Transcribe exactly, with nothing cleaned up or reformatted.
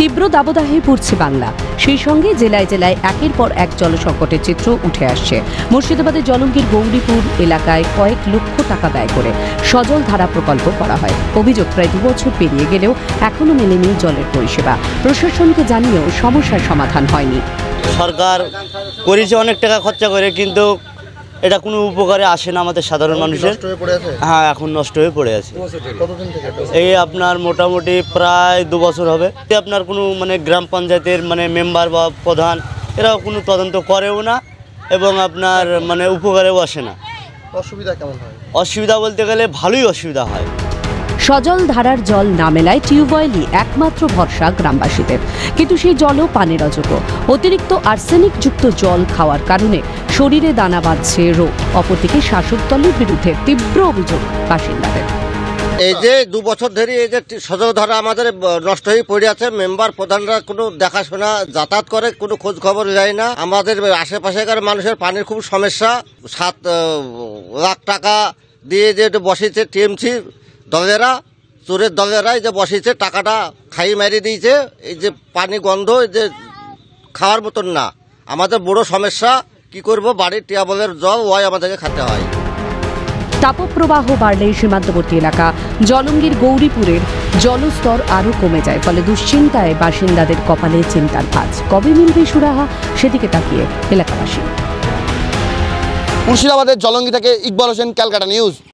তীব্র দাবদাহে পড়ছে বাংলা। সেই সঙ্গে জেলায় জেলায় একের পর এক জলসংকটের চিত্র উঠে আসছে। মুর্শিদাবাদের জলঙ্গির গৌরীপুর এলাকায় কয়েক লক্ষ টাকা ব্যয় করে সজল ধারা প্রকল্প করা হয়। অভিযোগ, প্রায় দু বছর পেরিয়ে গেলেও এখনো মেলেনি জলের পরিষেবা। প্রশাসনকে জানিয়েও সমস্যার সমাধান হয়নি। সরকার করেছে অনেক টাকা খরচা করে, কিন্তু এটা কোনো উপকারে আসে না আমাদের সাধারণ মানুষের। হ্যাঁ, এখন নষ্ট হয়ে পড়ে আছে। এই আপনার মোটামুটি প্রায় দু বছর হবে। আপনার কোনো মানে গ্রাম পঞ্চায়েতের মানে মেম্বার বা প্রধান এরাও কোনো তদন্ত করেও না, এবং আপনার মানে উপকারেও আসে না। অসুবিধা কেমন হয়? অসুবিধা বলতে গেলে ভালোই অসুবিধা হয়। সজল ধারার জল না মেলায় টিউবওয়েলই একমাত্র ভরসা গ্রামবাসীদের, কিন্তু সেই জলও পানের অযোগ্য। অতিরিক্ত আর্সেনিকযুক্ত জল খাওয়ার কারণে শরীরে দানা বাঁধছে রোগ। অপরদিকে শাসক দলের বিরুদ্ধে তীব্র অভিযোগ বাসিন্দাদের। এই যে দু বছর ধরে এই যে সজল ধারা আমাদের নষ্ট হয়ে পড়ে আছে, মেম্বার প্রধানরা কোনো দেখাশোনা যাতায়াত করে, কোনো খোঁজ খবর যায় না। আমাদের আশেপাশেকার মানুষের পানির খুব সমস্যা। সাত লাখ টাকা দিয়ে যে বসেছে টিএমসি দলেরা, চোরের দলেরাই যে বসেছে, টাকাটা খাই মারিয়ে দিয়েছে। এই যে পানি গন্ধ, এই যে খাওয়ার মতন না। আমাদের বড় সমস্যা, কি করব, বাড়ির টিউবওয়েলের জল ওই আমাদেরকে খেতে হয়। তাপপ্রবাহ বাড়লে সীমান্তবর্তী এলাকা জলঙ্গির গৌরীপুরের জলস্তর আরও কমে যায়। ফলে দুশ্চিন্তায় বাসিন্দাদের কপালে চিন্তার ভাঁজ। কবে মিলবে সুরাহা, সেদিকে তাকিয়ে এলাকাবাসী। মুর্শিদাবাদের জলঙ্গি থেকে ইকবাল হোসেন, ক্যালকাটা নিউজ।